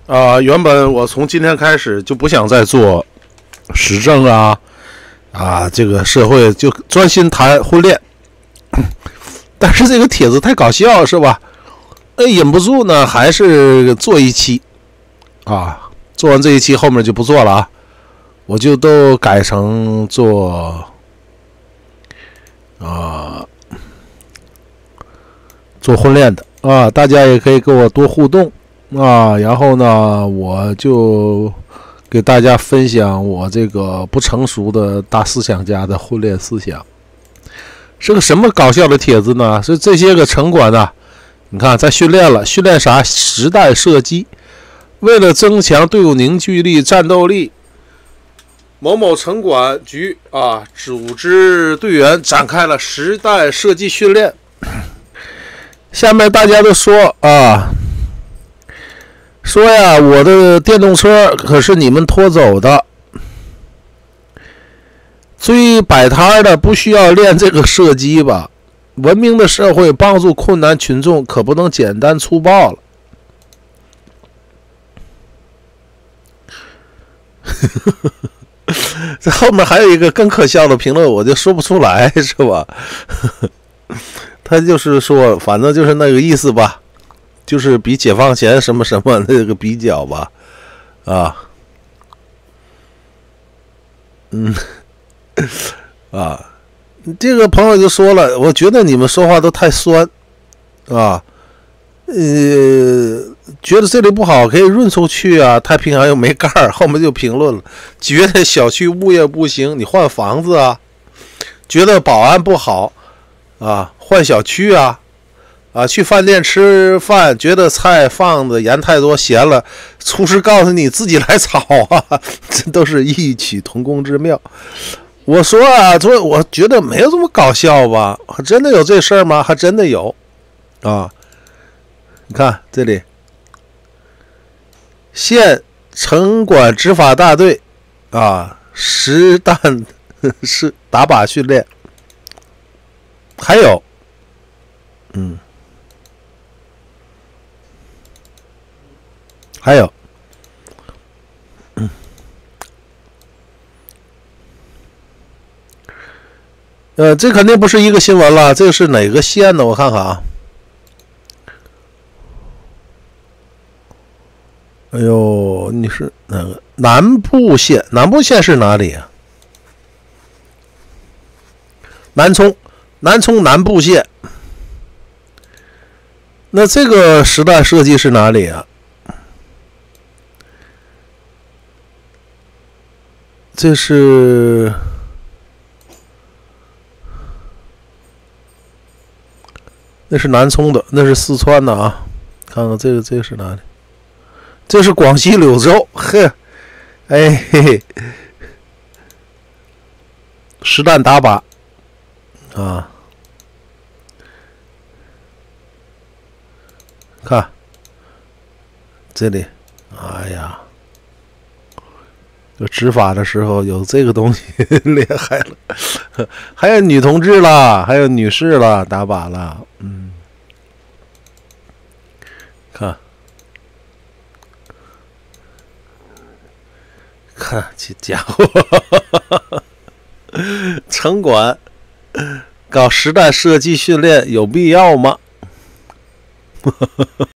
原本我从今天开始就不想再做时政这个社会，就专心谈婚恋。但是这个帖子太搞笑是吧？忍不住呢，还是做一期做完这一期后面就不做了我就都改成做做婚恋的大家也可以跟我多互动然后呢，我就给大家分享我这个不成熟的大思想家的婚恋思想。是个什么搞笑的帖子呢？是这些个城管你看在训练了，训练啥？实弹射击。为了增强队伍凝聚力、战斗力，某某城管局组织队员展开了实弹射击训练。下面大家都说说呀，我的电动车可是你们拖走的。追摆摊的不需要练这个射击吧？文明的社会帮助困难群众可不能简单粗暴了。这后面还有一个更可笑的评论，我就说不出来，是吧？他就是说，反正就是那个意思吧，就是比解放前什么什么那个比较吧，这个朋友就说了，我觉得你们说话都太酸觉得这里不好可以润出去太平洋又没盖儿，后面就评论了，觉得小区物业不行，你换房子觉得保安不好换小区去饭店吃饭，觉得菜放的盐太多咸了，厨师告诉你自己来炒这都是异曲同工之妙。我说我觉得没有这么搞笑吧？真的有这事儿吗？还真的有你看这里，县城管执法大队实弹是打靶训练，还有还有这肯定不是一个新闻了，这个是哪个县呢？我看看哎呦，你是哪个？南部县？南部县是哪里南充南部县。那这个实弹射击是哪里这是那是南充的，那是四川的看看这个是哪里？这是广西柳州，实弹打靶看这里，就执法的时候有这个东西厉害了，还有女同志啦，还有女士啦，打靶啦，看这家伙城管搞实弹射击训练有必要吗？